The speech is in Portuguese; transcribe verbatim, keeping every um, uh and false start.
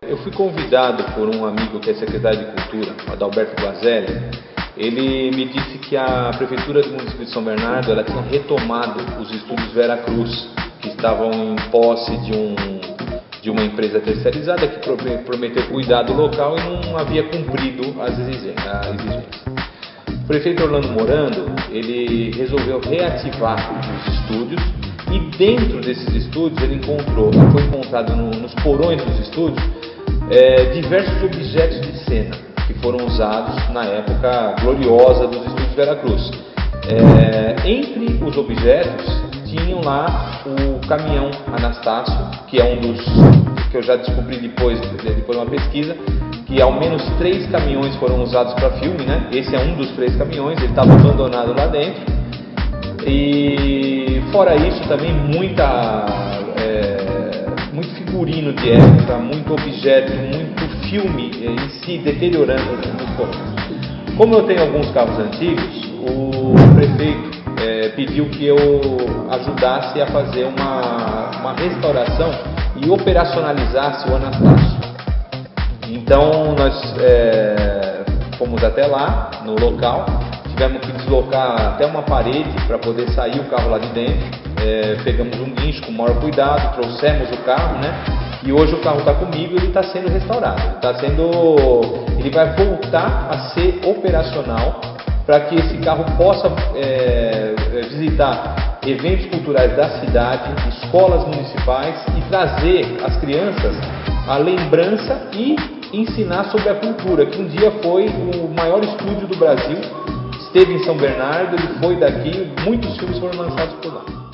Eu fui convidado por um amigo que é secretário de Cultura, Adalberto Guazelli. Ele me disse que a Prefeitura do município de São Bernardo ela tinha retomado os estúdios Vera Cruz, que estavam em posse de, um, de uma empresa terceirizada que prometeu cuidar do local e não havia cumprido as exigências. O prefeito Orlando Morando ele resolveu reativar os estúdios e dentro desses estúdios ele encontrou, foi encontrado no, nos porões dos estúdios é, diversos objetos de cena que foram usados na época gloriosa dos estúdios Vera Cruz. É, entre os objetos tinham lá o caminhão Anastácio, que é um dos que eu já descobri depois, depois de uma pesquisa, que ao menos três caminhões foram usados para filme, né? Esse é um dos três caminhões, ele estava abandonado lá dentro. E fora isso também muita, é, muito figurino de época, muito objeto, muito filme em si deteriorando muito pouco. Como eu tenho alguns carros antigos, o prefeito é, pediu que eu ajudasse a fazer uma, uma restauração e operacionalizasse o Anastácio. Então nós é, fomos até lá, no local, tivemos que deslocar até uma parede para poder sair o carro lá de dentro, é, pegamos um guincho com o maior cuidado, trouxemos o carro, né? E hoje o carro está comigo e ele está sendo restaurado, ele, tá sendo, ele vai voltar a ser operacional para que esse carro possa é, visitar eventos culturais da cidade, escolas municipais e trazer às crianças a lembrança e ensinar sobre a cultura, que um dia foi o maior estúdio do Brasil, esteve em São Bernardo, ele foi daqui, muitos filmes foram lançados por lá.